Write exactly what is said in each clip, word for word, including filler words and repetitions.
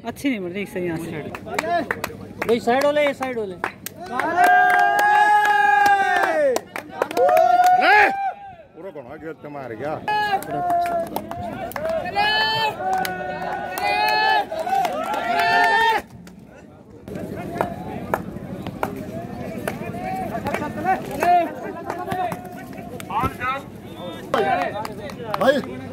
अच्छी नहीं बढ़ रही सही यहाँ से भाई साइड हो ले साइड हो ले पूरा कौन गिरते मार गया भाई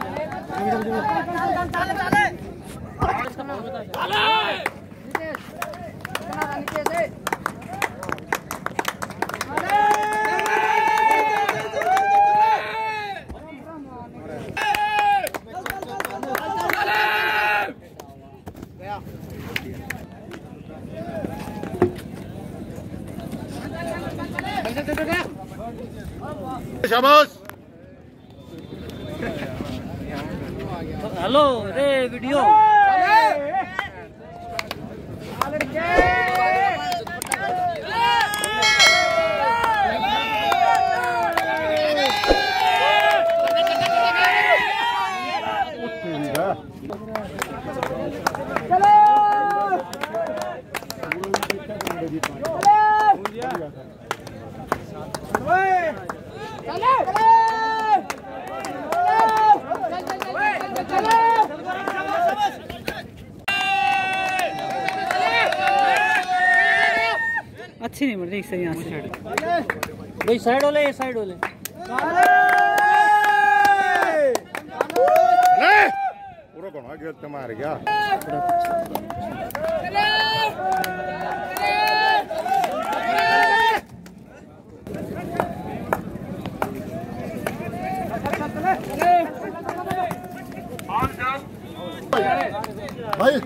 शाबाश हेलो रे वीडियो अच्छी नहीं बढ़ रही सही यहाँ से भाई साइड हो ले साइड हो ले पूरा कौन गिरते मार गया भाई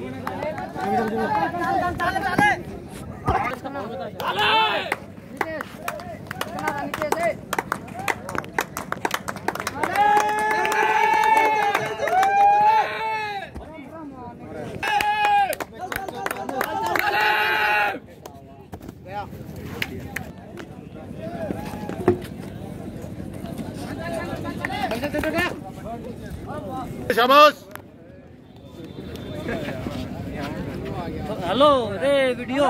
शाबाश हेलो रे वीडियो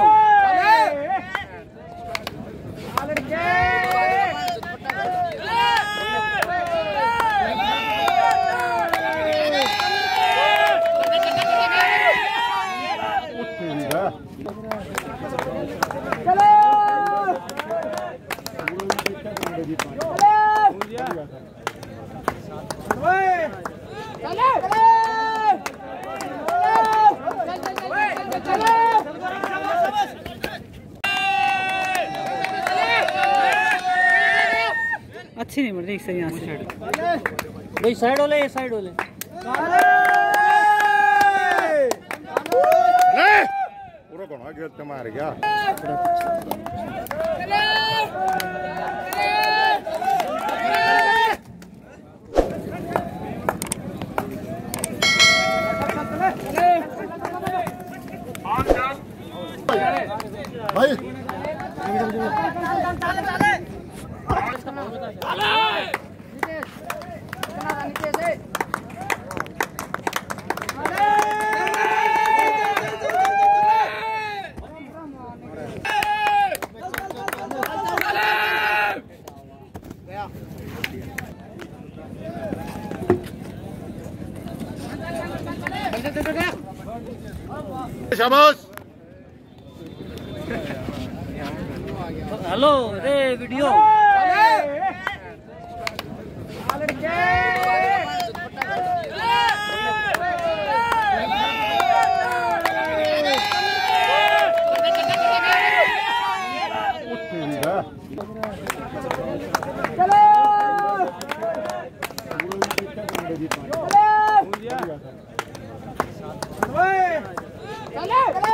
अच्छी नहीं बढ़ रही सही यहाँ से भाई साइड हो ले साइड हो ले पूरा कौन गिरते मार गया भाई शाबाश हेलो रे वीडियो चलो